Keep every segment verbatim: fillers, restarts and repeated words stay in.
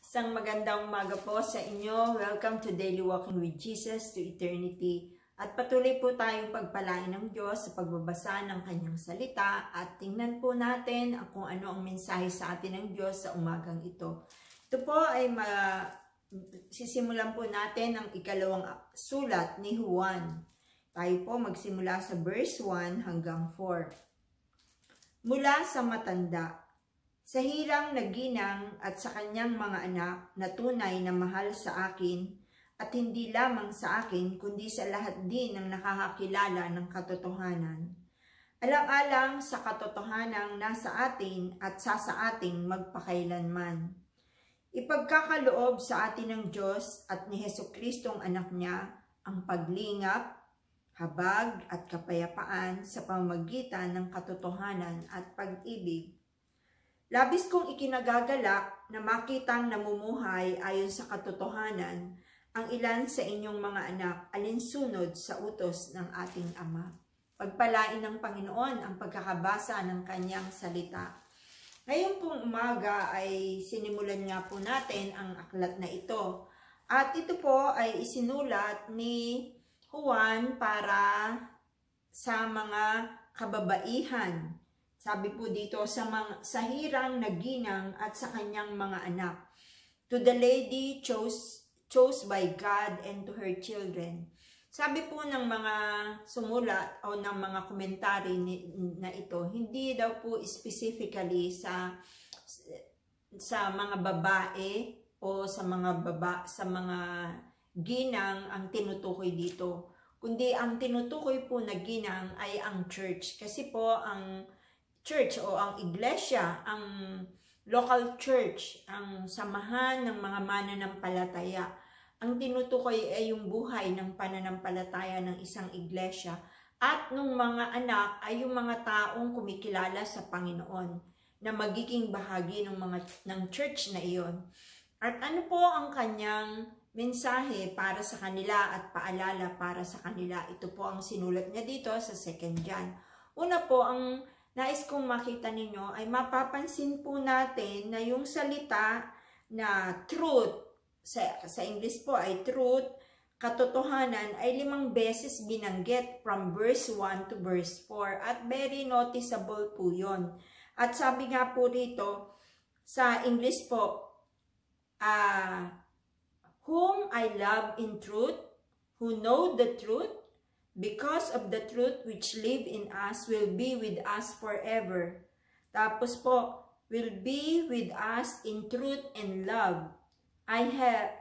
Isang magandang umaga po sa inyo. Welcome to Daily Walking with Jesus to Eternity. At patuloy po tayong pagpalain ng Diyos sa pagbabasa ng Kanyang salita at tingnan po natin kung ano ang mensahe sa atin ng Diyos sa umagang ito. Ito po ay ma sisimulan po natin ang ikalawang sulat ni Juan. Tayo po magsimula sa verse one hanggang four. Mula sa matanda, sa hirang naginang at sa kanyang mga anak na tunay na mahal sa akin at hindi lamang sa akin kundi sa lahat din ng nakakakilala ng katotohanan. Alang-alang sa katotohanang nasa atin at sa sa ating magpakailanman. Ipagkakaloob sa atin ng Diyos at ni Jesucristong anak niya ang paglingap, habag at kapayapaan sa pamamagitan ng katotohanan at pag-ibig. Labis kong ikinagagalak na makitang namumuhay ayon sa katotohanan ang ilan sa inyong mga anak alinsunod sa utos ng ating Ama. Pagpalain ng Panginoon ang pagkakabasa ng kanyang salita. Ngayon pong umaga ay sinimulan nga po natin ang aklat na ito. At ito po ay isinulat ni Juan para sa mga kababaihan. Sabi po dito, sa, mga, sa hirang naginang at sa kanyang mga anak. To the lady chose, chose by God and to her children. Sabi po ng mga sumulat o ng mga komentary ni, na ito, hindi daw po specifically sa, sa mga babae o sa mga baba, sa mga ginang ang tinutukoy dito. Kundi ang tinutukoy po na ginang ay ang church. Kasi po ang church o ang iglesia, ang local church, ang samahan ng mga mananampalataya. Ang tinutukoy ay yung buhay ng pananampalataya ng isang iglesia. At nung mga anak ay yung mga taong kumikilala sa Panginoon na magiging bahagi ng, mga, ng church na iyon. At ano po ang kanyang mensahe para sa kanila at paalala para sa kanila? Ito po ang sinulat niya dito sa Second John. Una po, ang nais kong makita ninyo ay mapapansin po natin na yung salita na truth, sa, sa English po ay truth, katotohanan ay limang beses binanggit from verse one to verse four at very noticeable po yun. At sabi nga po rito sa English po, uh, whom I love in truth, who know the truth, because of the truth which live in us will be with us forever. Tapos po, will be with us in truth and love. I have,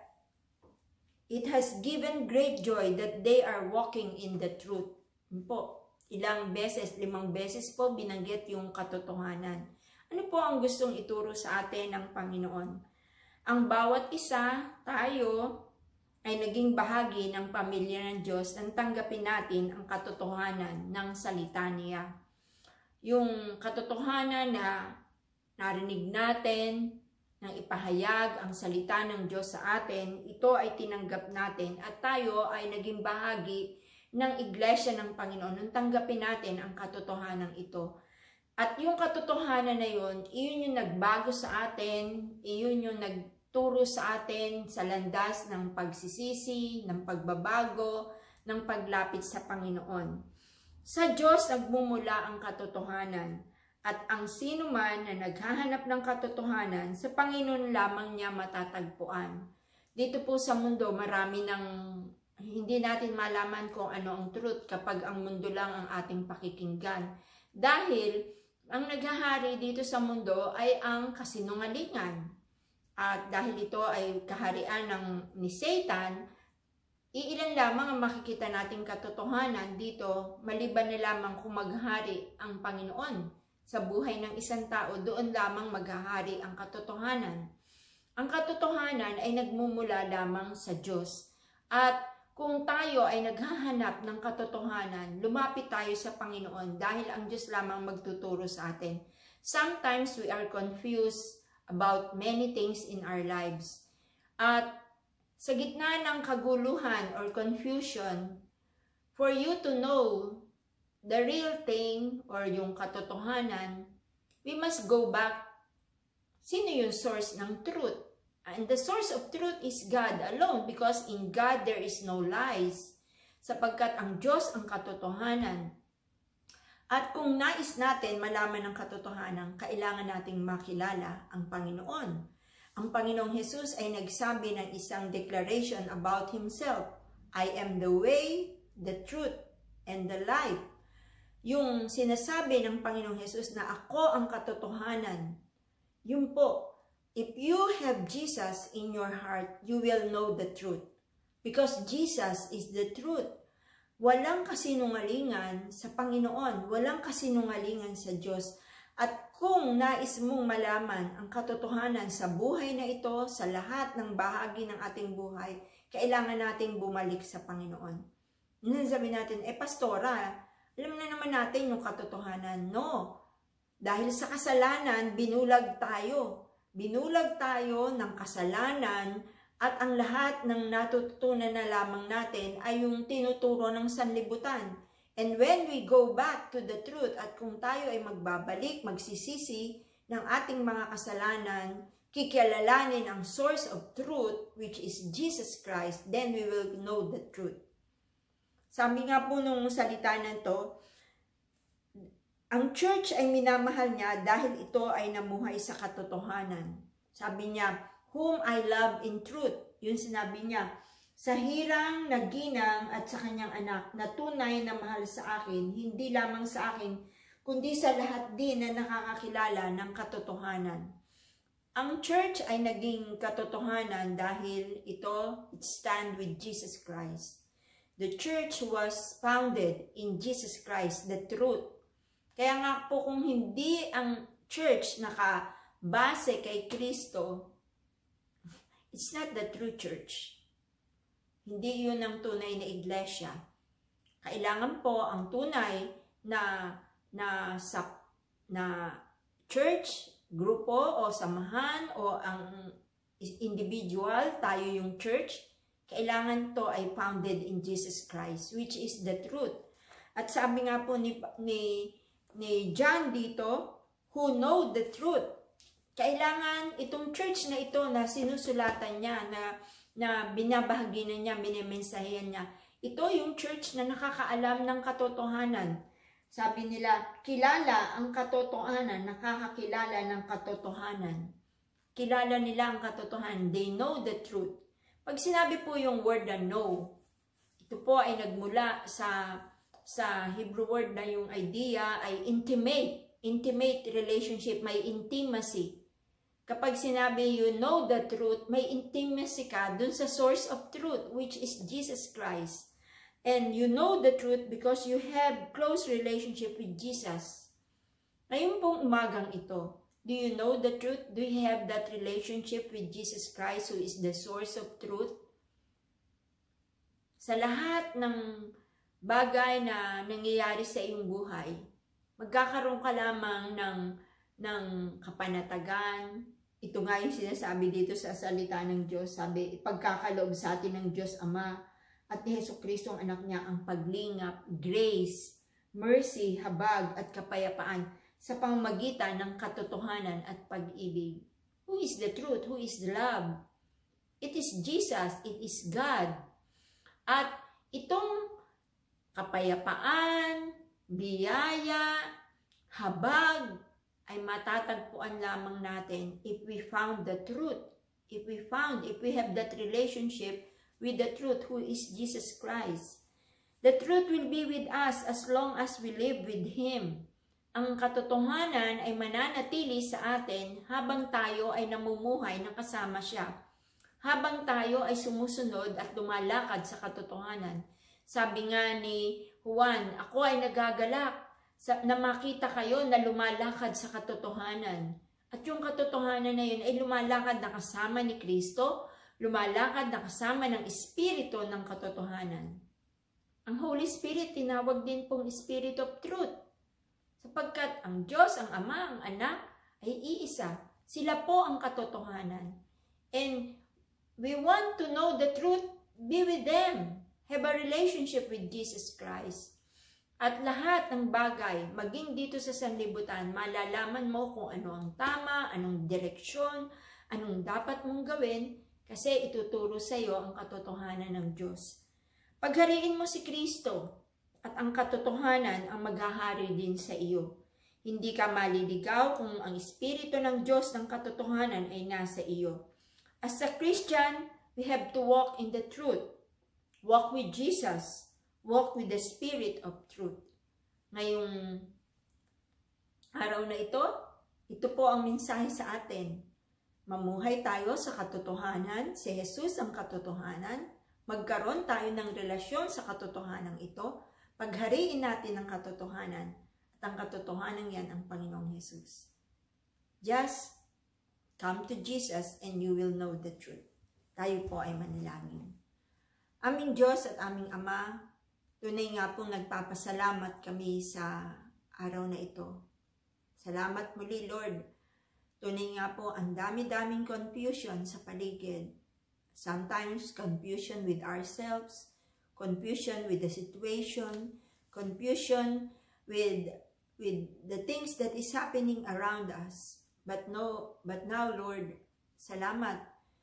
it has given great joy that they are walking in the truth. Po, ilang beses, limang beses po binanggit yung katotohanan. Ano po ang gustong ituro sa atin ng Panginoon? Ang bawat isa, tayo, ay naging bahagi ng pamilya ng Diyos nang tanggapin natin ang katotohanan ng salita niya. Yung katotohanan na narinig natin, nang ipahayag ang salita ng Diyos sa atin, ito ay tinanggap natin at tayo ay naging bahagi ng iglesia ng Panginoon nang tanggapin natin ang katotohanan ito. At yung katotohanan na yun, iyon yung nagbago sa atin, iyon yung nag turo sa atin sa landas ng pagsisisi, ng pagbabago, ng paglapit sa Panginoon. Sa Diyos nagmumula ang katotohanan at ang sino man na naghahanap ng katotohanan, sa Panginoon lamang niya matatagpuan. Dito po sa mundo marami ng hindi natin malaman kung ano ang truth kapag ang mundo lang ang ating pakikinggan. Dahil ang naghahari dito sa mundo ay ang kasinungalingan. At dahil ito ay kaharian ng ni Satan, iilan lamang ang makikita nating katotohanan dito, maliban na lamang kung maghari ang Panginoon sa buhay ng isang tao, doon lamang maghahari ang katotohanan. Ang katotohanan ay nagmumula lamang sa Diyos. At kung tayo ay naghahanap ng katotohanan, lumapit tayo sa Panginoon dahil ang Diyos lamang magtuturo sa atin. Sometimes we are confused about many things in our lives. At sa gitna ng kaguluhan or confusion, for you to know the real thing or yung katotohanan, we must go back. Sino yung source ng truth? And the source of truth is God alone, because in God there is no lies, sapagkat ang Diyos ang katotohanan. At kung nais natin malaman ang katotohanan, kailangan nating makilala ang Panginoon. Ang Panginoong Jesus ay nagsabi ng isang declaration about Himself. I am the way, the truth, and the life. Yung sinasabi ng Panginoong Jesus na ako ang katotohanan, yun po, if you have Jesus in your heart, you will know the truth. Because Jesus is the truth. Walang kasinungalingan sa Panginoon, walang kasinungalingan sa Diyos. At kung nais mong malaman ang katotohanan sa buhay na ito, sa lahat ng bahagi ng ating buhay, kailangan nating bumalik sa Panginoon. Sabi natin, eh pastora, alam na naman natin yung katotohanan. No, dahil sa kasalanan, binulag tayo. Binulag tayo ng kasalanan. At ang lahat ng natutunan na lamang natin ay yung tinuturo ng sanlibutan. And when we go back to the truth, at kung tayo ay magbabalik, magsisisi ng ating mga kasalanan, kikilalanin ang source of truth, which is Jesus Christ, then we will know the truth. Sabi nga po nung salita na to, ang church ay minamahal niya dahil ito ay namuhay sa katotohanan. Sabi niya, whom I love in truth. Yun sinabi niya, sa hirang, naginang at sa kanyang anak na tunay na mahal sa akin, hindi lamang sa akin, kundi sa lahat din na nakakakilala ng katotohanan. Ang church ay naging katotohanan dahil ito, it stand with Jesus Christ. The church was founded in Jesus Christ, the truth. Kaya nga po kung hindi ang church nakabase kay Kristo, it's not the true church. Hindi yun ang tunay na iglesia. Kailangan po ang tunay na na sa na church, grupo o samahan o ang individual, tayo yung church, kailangan to ay founded in Jesus Christ, which is the truth. At sabi nga po ni ni ni John dito, who know the truth. Kailangan itong church na ito na sinusulatan niya, na, na binabahagi na niya, binimensahehan niya, ito yung church na nakakaalam ng katotohanan. Sabi nila, kilala ang katotohanan, nakakakilala ng katotohanan. Kilala nila ang katotohanan. They know the truth. Pag sinabi po yung word na know, ito po ay nagmula sa, sa Hebrew word na yung idea ay intimate. Intimate relationship, may intimacy. Kapag sinabi you know the truth, may intimacy ka dun sa source of truth, which is Jesus Christ. And you know the truth because you have close relationship with Jesus. Ngayon pong umagang ito, do you know the truth? Do you have that relationship with Jesus Christ who is the source of truth? Sa lahat ng bagay na nangyayari sa iyong buhay, magkakaroon ka lamang ng, ng kapanatagan. Ito nga yung sinasabi dito sa salita ng Diyos. Sabi, ipagkakaloob sa atin ng Diyos Ama at ni Jesucristo ang anak niya ang paglingap, grace, mercy, habag at kapayapaan sa pamamagitan ng katotohanan at pag-ibig. Who is the truth? Who is the love? It is Jesus. It is God. At itong kapayapaan, biyaya, habag, ay matatagpuan lamang natin if we found the truth. If we found, if we have that relationship with the truth who is Jesus Christ. The truth will be with us as long as we live with Him. Ang katotohanan ay mananatili sa atin habang tayo ay namumuhay na kasama siya. Habang tayo ay sumusunod at lumalakad sa katotohanan. Sabi nga ni Juan, ako ay nagagalak Sa, na makita kayo na lumalakad sa katotohanan. At yung katotohanan na yun ay lumalakad na kasama ni Kristo, lumalakad na kasama ng Espiritu ng katotohanan. Ang Holy Spirit tinawag din pong Spirit of Truth. Sapagkat ang Diyos, ang Ama, ang Anak ay iisa. Sila po ang katotohanan. And we want to know the truth, be with them. Have a relationship with Jesus Christ. At lahat ng bagay, maging dito sa sanlibutan, malalaman mo kung ano ang tama, anong direksyon, anong dapat mong gawin kasi ituturo sa iyo ang katotohanan ng Diyos. Paghariin mo si Kristo at ang katotohanan ang maghahari din sa iyo. Hindi ka maliligaw kung ang Espiritu ng Diyos ng katotohanan ay nasa iyo. As a Christian, we have to walk in the truth. Walk with Jesus. Walk with the Spirit of truth. Ngayong araw na ito, ito po ang mensahe sa atin. Mamuhay tayo sa katotohanan, si Jesus ang katotohanan, magkaroon tayo ng relasyon sa katotohanan ito, paghariin natin ang katotohanan, at ang katotohanan yan ang Panginoong Jesus. Just come to Jesus and you will know the truth. Tayo po ay manalangin. Aming Diyos at aming Ama, tunay nga pong nagpapasalamat kami sa araw na ito. Salamat muli, Lord. Tunay nga po, ang dami-daming confusion sa paligid. Sometimes, confusion with ourselves, confusion with the situation, confusion with, with the things that is happening around us. But no, but now, Lord, salamat.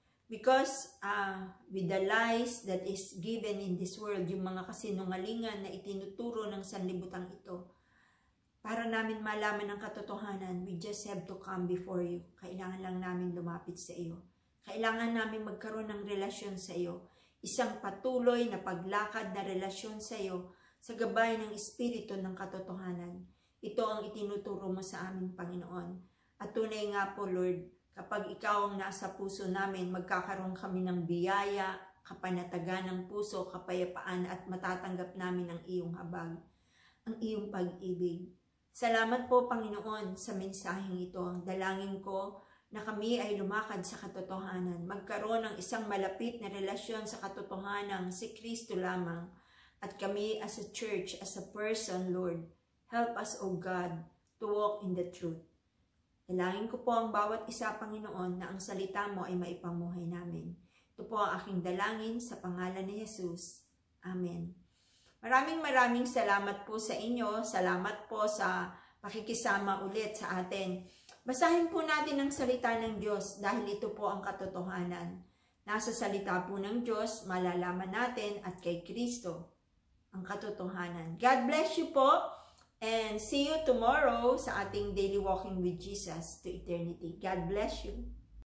Because uh, with the lies that is given in this world, yung mga kasinungalingan na itinuturo ng sanlibutan ito, para namin malaman ang katotohanan, we just have to come before you. Kailangan lang namin lumapit sa iyo. Kailangan namin magkaroon ng relasyon sa iyo. Isang patuloy na paglakad na relasyon sa iyo sa gabay ng Espiritu ng katotohanan. Ito ang itinuturo mo sa aming Panginoon. At tunay nga po, Lord, kapag ikaw ang nasa puso namin, magkakaroon kami ng biyaya, kapanatagan ng puso, kapayapaan at matatanggap namin ang iyong habag, ang iyong pag-ibig. Salamat po, Panginoon, sa mensaheng ito. Dalangin ko na kami ay lumakad sa katotohanan, magkaroon ng isang malapit na relasyon sa katotohanan, si Kristo lamang. At kami as a church, as a person, Lord, help us, O God, to walk in the truth. Dalangin ko po ang bawat isa, Panginoon, na ang salita mo ay maipamuhay namin. Ito po ang aking dalangin sa pangalan ni Jesus. Amen. Maraming maraming salamat po sa inyo. Salamat po sa pakikisama ulit sa atin. Basahin po natin ang salita ng Diyos dahil ito po ang katotohanan. Nasa salita po ng Diyos, malalaman natin at kay Kristo ang katotohanan. God bless you po and see you tomorrow sa ating Daily Walking with Jesus to Eternity. God bless you.